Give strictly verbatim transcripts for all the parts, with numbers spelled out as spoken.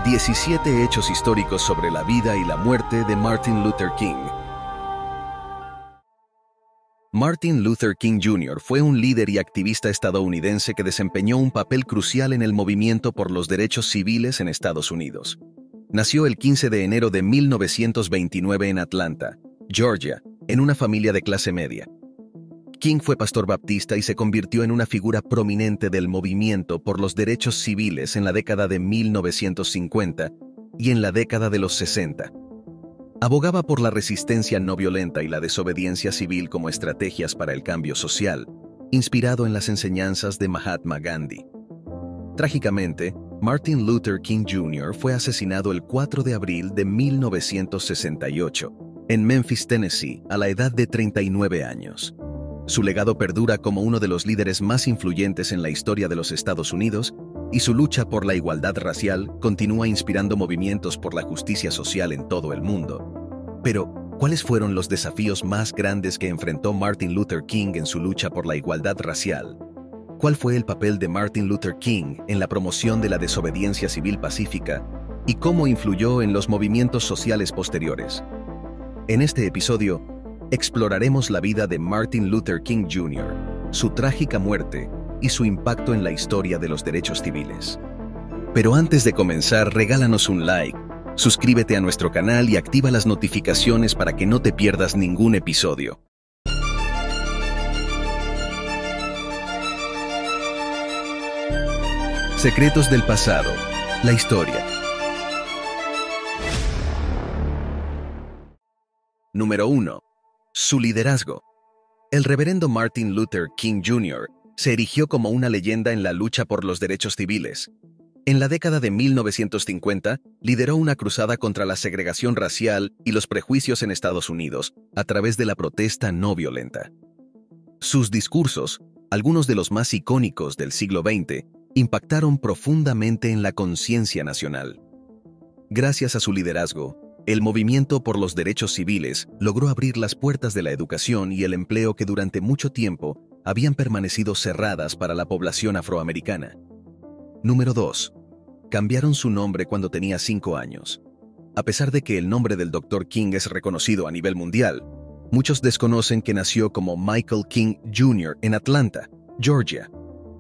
diecisiete hechos históricos sobre la vida y la muerte de Martin Luther King. Martin Luther King junior fue un líder y activista estadounidense que desempeñó un papel crucial en el movimiento por los derechos civiles en Estados Unidos. Nació el quince de enero de mil novecientos veintinueve en Atlanta, Georgia, en una familia de clase media. King fue pastor baptista y se convirtió en una figura prominente del movimiento por los derechos civiles en la década de mil novecientos cincuenta y en la década de los sesenta. Abogaba por la resistencia no violenta y la desobediencia civil como estrategias para el cambio social, inspirado en las enseñanzas de Mahatma Gandhi. Trágicamente, Martin Luther King junior fue asesinado el cuatro de abril de mil novecientos sesenta y ocho, en Memphis, Tennessee, a la edad de treinta y nueve años. Su legado perdura como uno de los líderes más influyentes en la historia de los Estados Unidos, y su lucha por la igualdad racial continúa inspirando movimientos por la justicia social en todo el mundo. Pero, ¿cuáles fueron los desafíos más grandes que enfrentó Martin Luther King en su lucha por la igualdad racial? ¿Cuál fue el papel de Martin Luther King en la promoción de la desobediencia civil pacífica y cómo influyó en los movimientos sociales posteriores? En este episodio, exploraremos la vida de Martin Luther King junior, su trágica muerte y su impacto en la historia de los derechos civiles. Pero antes de comenzar, regálanos un like, suscríbete a nuestro canal y activa las notificaciones para que no te pierdas ningún episodio. Secretos del pasado, la historia. Número uno. Su liderazgo. El reverendo Martin Luther King junior se erigió como una leyenda en la lucha por los derechos civiles. En la década de mil novecientos cincuenta, lideró una cruzada contra la segregación racial y los prejuicios en Estados Unidos a través de la protesta no violenta. Sus discursos, algunos de los más icónicos del siglo veinte, impactaron profundamente en la conciencia nacional. Gracias a su liderazgo, el movimiento por los derechos civiles logró abrir las puertas de la educación y el empleo que durante mucho tiempo habían permanecido cerradas para la población afroamericana. Número dos. Cambiaron su nombre cuando tenía cinco años. A pesar de que el nombre del doctor King es reconocido a nivel mundial, muchos desconocen que nació como Michael King junior en Atlanta, Georgia.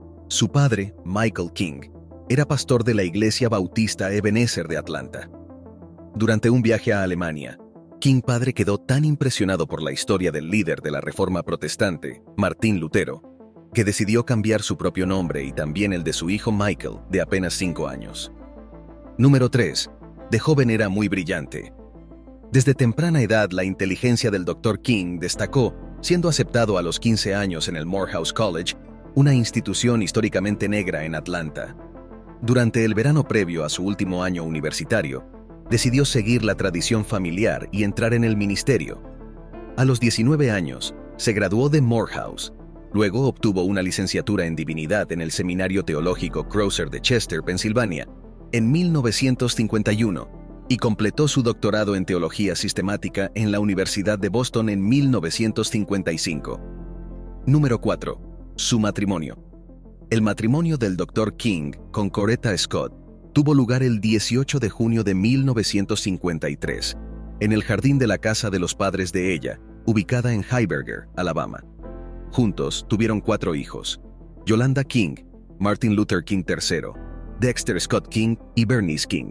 Su padre, Michael King, era pastor de la Iglesia Bautista Ebenezer de Atlanta. Durante un viaje a Alemania, King padre quedó tan impresionado por la historia del líder de la Reforma Protestante, Martín Lutero, que decidió cambiar su propio nombre y también el de su hijo Michael, de apenas cinco años. Número tres. De joven era muy brillante. Desde temprana edad, la inteligencia del doctor King destacó, siendo aceptado a los quince años en el Morehouse College, una institución históricamente negra en Atlanta. Durante el verano previo a su último año universitario, decidió seguir la tradición familiar y entrar en el ministerio. A los diecinueve años, se graduó de Morehouse. Luego obtuvo una licenciatura en divinidad en el Seminario Teológico Crozer de Chester, Pensilvania, en mil novecientos cincuenta y uno, y completó su doctorado en teología sistemática en la Universidad de Boston en mil novecientos cincuenta y cinco. Número cuatro. Su matrimonio. El matrimonio del doctor King con Coretta Scott tuvo lugar el dieciocho de junio de mil novecientos cincuenta y tres, en el jardín de la casa de los padres de ella, ubicada en Heiberger, Alabama. Juntos tuvieron cuatro hijos: Yolanda King, Martin Luther King tercero, Dexter Scott King y Bernice King.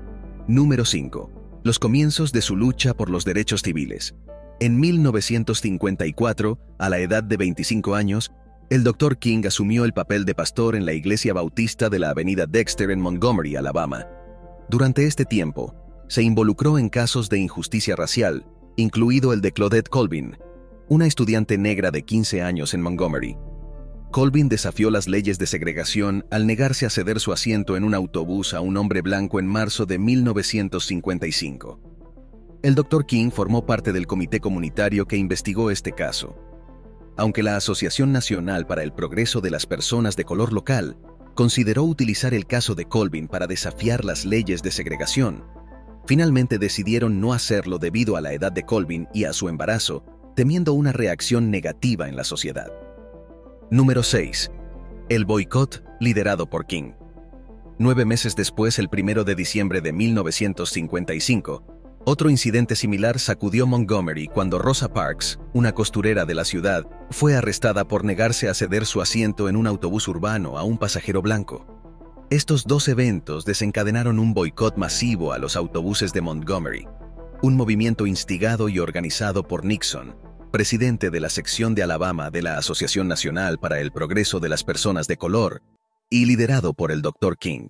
Número cinco. Los comienzos de su lucha por los derechos civiles. En mil novecientos cincuenta y cuatro, a la edad de veinticinco años, el doctor King asumió el papel de pastor en la Iglesia Bautista de la Avenida Dexter en Montgomery, Alabama. Durante este tiempo, se involucró en casos de injusticia racial, incluido el de Claudette Colvin, una estudiante negra de quince años en Montgomery. Colvin desafió las leyes de segregación al negarse a ceder su asiento en un autobús a un hombre blanco en marzo de mil novecientos cincuenta y cinco. El doctor King formó parte del comité comunitario que investigó este caso. Aunque la Asociación Nacional para el Progreso de las Personas de Color local consideró utilizar el caso de Colvin para desafiar las leyes de segregación, finalmente decidieron no hacerlo debido a la edad de Colvin y a su embarazo, temiendo una reacción negativa en la sociedad. Número seis. El boicot liderado por King. Nueve meses después, el primero de diciembre de mil novecientos cincuenta y cinco, otro incidente similar sacudió Montgomery cuando Rosa Parks, una costurera de la ciudad, fue arrestada por negarse a ceder su asiento en un autobús urbano a un pasajero blanco. Estos dos eventos desencadenaron un boicot masivo a los autobuses de Montgomery, un movimiento instigado y organizado por Nixon, presidente de la sección de Alabama de la Asociación Nacional para el Progreso de las Personas de Color, y liderado por el doctor King.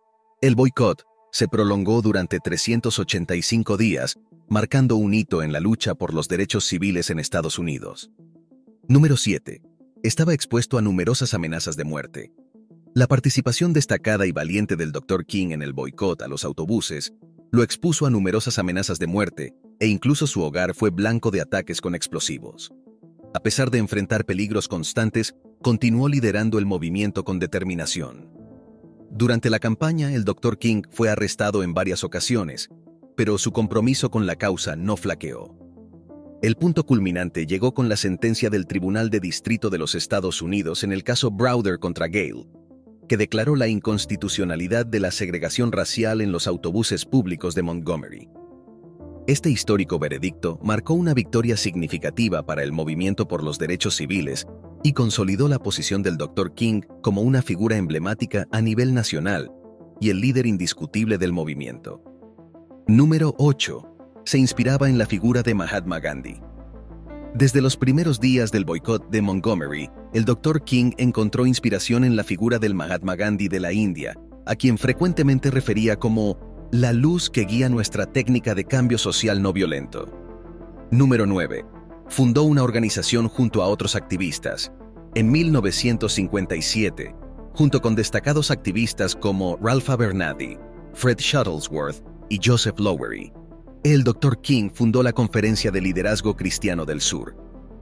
El boicot se prolongó durante trescientos ochenta y cinco días, marcando un hito en la lucha por los derechos civiles en Estados Unidos. Número siete. Estaba expuesto a numerosas amenazas de muerte. La participación destacada y valiente del doctor King en el boicot a los autobuses lo expuso a numerosas amenazas de muerte, e incluso su hogar fue blanco de ataques con explosivos. A pesar de enfrentar peligros constantes, continuó liderando el movimiento con determinación. Durante la campaña, el doctor King fue arrestado en varias ocasiones, pero su compromiso con la causa no flaqueó. El punto culminante llegó con la sentencia del Tribunal de Distrito de los Estados Unidos en el caso Browder contra Gale, que declaró la inconstitucionalidad de la segregación racial en los autobuses públicos de Montgomery. Este histórico veredicto marcó una victoria significativa para el movimiento por los derechos civiles y consolidó la posición del doctor King como una figura emblemática a nivel nacional y el líder indiscutible del movimiento. Número ocho. Se inspiraba en la figura de Mahatma Gandhi. Desde los primeros días del boicot de Montgomery, el doctor King encontró inspiración en la figura del Mahatma Gandhi de la India, a quien frecuentemente refería como la luz que guía nuestra técnica de cambio social no violento. Número nueve. Fundó una organización junto a otros activistas. En mil novecientos cincuenta y siete, junto con destacados activistas como Ralph Abernathy, Fred Shuttlesworth y Joseph Lowery, el doctor King fundó la Conferencia de Liderazgo Cristiano del Sur.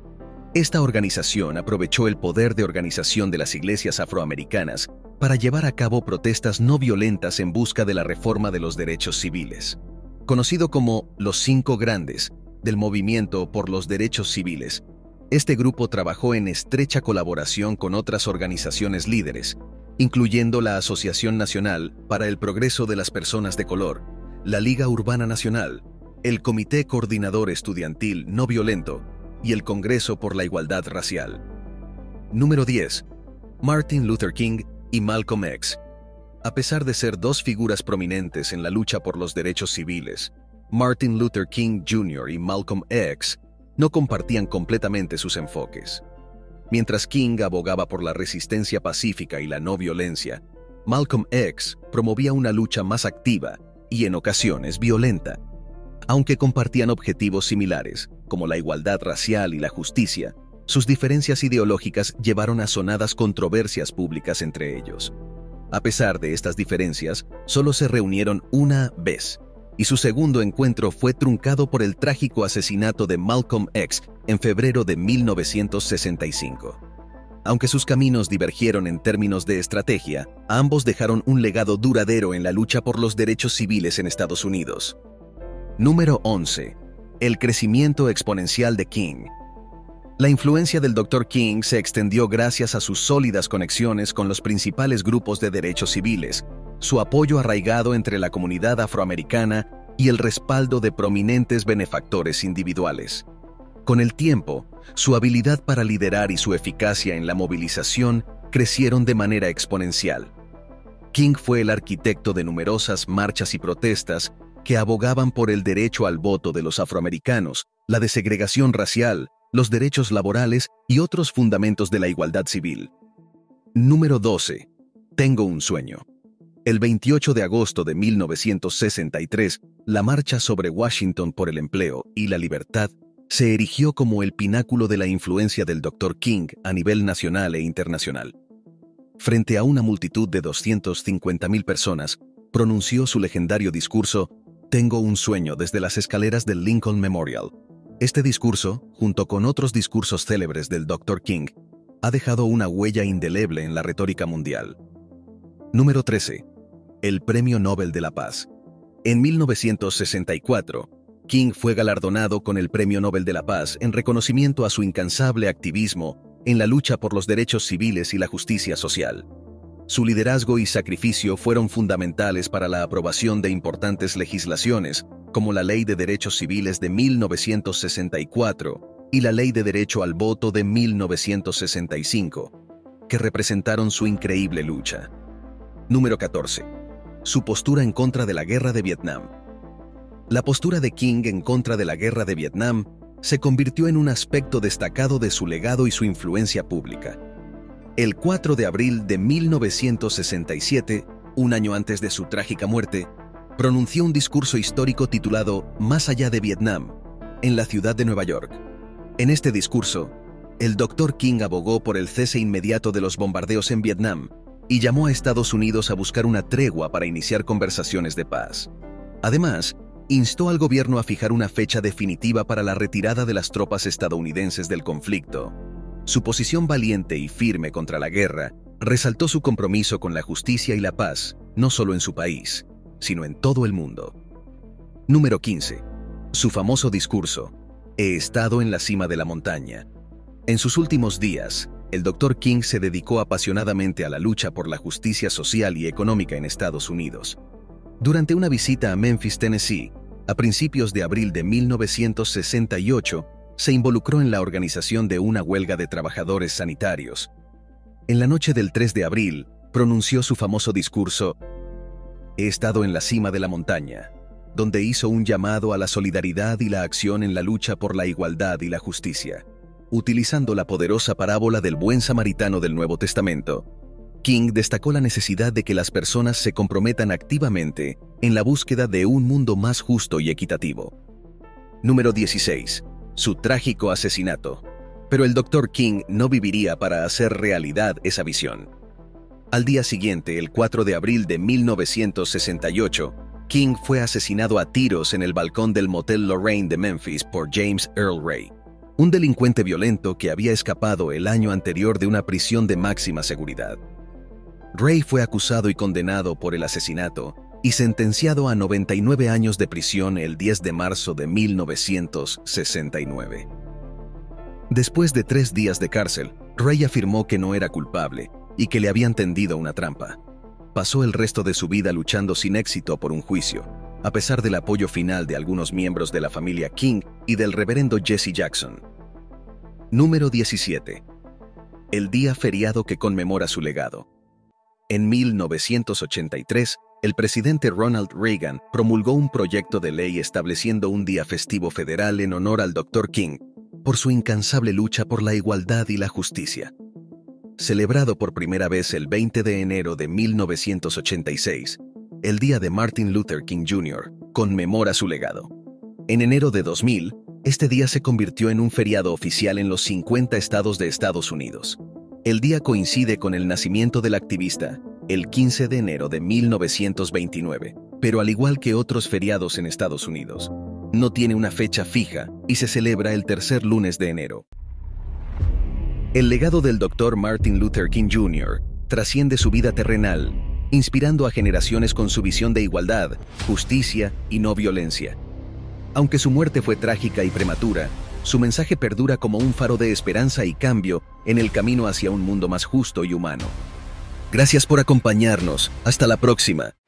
Esta organización aprovechó el poder de organización de las iglesias afroamericanas para llevar a cabo protestas no violentas en busca de la reforma de los derechos civiles. Conocido como los Cinco Grandes del Movimiento por los Derechos Civiles, este grupo trabajó en estrecha colaboración con otras organizaciones líderes, incluyendo la Asociación Nacional para el Progreso de las Personas de Color, la Liga Urbana Nacional, el Comité Coordinador Estudiantil No Violento y el Congreso por la Igualdad Racial. Número diez. Martin Luther King y Malcolm X. A pesar de ser dos figuras prominentes en la lucha por los derechos civiles, Martin Luther King junior y Malcolm X no compartían completamente sus enfoques. Mientras King abogaba por la resistencia pacífica y la no violencia, Malcolm X promovía una lucha más activa y en ocasiones violenta. Aunque compartían objetivos similares, como la igualdad racial y la justicia, sus diferencias ideológicas llevaron a sonadas controversias públicas entre ellos. A pesar de estas diferencias, solo se reunieron una vez, y su segundo encuentro fue truncado por el trágico asesinato de Malcolm X en febrero de mil novecientos sesenta y cinco. Aunque sus caminos divergieron en términos de estrategia, ambos dejaron un legado duradero en la lucha por los derechos civiles en Estados Unidos. Número once. El crecimiento exponencial de King. La influencia del doctor King se extendió gracias a sus sólidas conexiones con los principales grupos de derechos civiles, su apoyo arraigado entre la comunidad afroamericana y el respaldo de prominentes benefactores individuales. Con el tiempo, su habilidad para liderar y su eficacia en la movilización crecieron de manera exponencial. King fue el arquitecto de numerosas marchas y protestas que abogaban por el derecho al voto de los afroamericanos, la desegregación racial, los derechos laborales y otros fundamentos de la igualdad civil. Número doce. Tengo un sueño. El veintiocho de agosto de mil novecientos sesenta y tres, la Marcha sobre Washington por el Empleo y la Libertad se erigió como el pináculo de la influencia del doctor King a nivel nacional e internacional. Frente a una multitud de doscientas cincuenta mil personas, pronunció su legendario discurso «Tengo un sueño» desde las escaleras del Lincoln Memorial. Este discurso, junto con otros discursos célebres del doctor King, ha dejado una huella indeleble en la retórica mundial. Número trece. El Premio Nobel de la Paz. En mil novecientos sesenta y cuatro, King fue galardonado con el Premio Nobel de la Paz en reconocimiento a su incansable activismo en la lucha por los derechos civiles y la justicia social. Su liderazgo y sacrificio fueron fundamentales para la aprobación de importantes legislaciones, como la Ley de Derechos Civiles de mil novecientos sesenta y cuatro y la Ley de Derecho al Voto de mil novecientos sesenta y cinco, que representaron su increíble lucha. Número catorce. Su postura en contra de la Guerra de Vietnam. La postura de King en contra de la Guerra de Vietnam se convirtió en un aspecto destacado de su legado y su influencia pública. El cuatro de abril de mil novecientos sesenta y siete, un año antes de su trágica muerte, pronunció un discurso histórico titulado Más allá de Vietnam, en la ciudad de Nueva York. En este discurso, el doctor King abogó por el cese inmediato de los bombardeos en Vietnam y llamó a Estados Unidos a buscar una tregua para iniciar conversaciones de paz. Además, instó al gobierno a fijar una fecha definitiva para la retirada de las tropas estadounidenses del conflicto. Su posición valiente y firme contra la guerra resaltó su compromiso con la justicia y la paz, no solo en su país, sino en todo el mundo. Número quince. Su famoso discurso, He estado en la cima de la montaña. En sus últimos días, el doctor King se dedicó apasionadamente a la lucha por la justicia social y económica en Estados Unidos. Durante una visita a Memphis, Tennessee, a principios de abril de mil novecientos sesenta y ocho, se involucró en la organización de una huelga de trabajadores sanitarios. En la noche del tres de abril, pronunció su famoso discurso, He estado en la cima de la montaña, donde hizo un llamado a la solidaridad y la acción en la lucha por la igualdad y la justicia. Utilizando la poderosa parábola del buen samaritano del Nuevo Testamento, King destacó la necesidad de que las personas se comprometan activamente en la búsqueda de un mundo más justo y equitativo. Número dieciséis. Su trágico asesinato. Pero el doctor King no viviría para hacer realidad esa visión. Al día siguiente, el cuatro de abril de mil novecientos sesenta y ocho, King fue asesinado a tiros en el balcón del Motel Lorraine de Memphis por James Earl Ray, un delincuente violento que había escapado el año anterior de una prisión de máxima seguridad. Ray fue acusado y condenado por el asesinato y sentenciado a noventa y nueve años de prisión el diez de marzo de mil novecientos sesenta y nueve. Después de tres días de cárcel, Ray afirmó que no era culpable y que le habían tendido una trampa. Pasó el resto de su vida luchando sin éxito por un juicio, a pesar del apoyo final de algunos miembros de la familia King y del reverendo Jesse Jackson. Número diecisiete. El día feriado que conmemora su legado. En mil novecientos ochenta y tres, el presidente Ronald Reagan promulgó un proyecto de ley estableciendo un día festivo federal en honor al doctor King por su incansable lucha por la igualdad y la justicia. Celebrado por primera vez el veinte de enero de mil novecientos ochenta y seis, el día de Martin Luther King junior conmemora su legado. En enero de dos mil, este día se convirtió en un feriado oficial en los cincuenta estados de Estados Unidos. El día coincide con el nacimiento del activista, el quince de enero de mil novecientos veintinueve, pero al igual que otros feriados en Estados Unidos, no tiene una fecha fija y se celebra el tercer lunes de enero. El legado del doctor Martin Luther King junior trasciende su vida terrenal, inspirando a generaciones con su visión de igualdad, justicia y no violencia. Aunque su muerte fue trágica y prematura, su mensaje perdura como un faro de esperanza y cambio en el camino hacia un mundo más justo y humano. Gracias por acompañarnos. Hasta la próxima.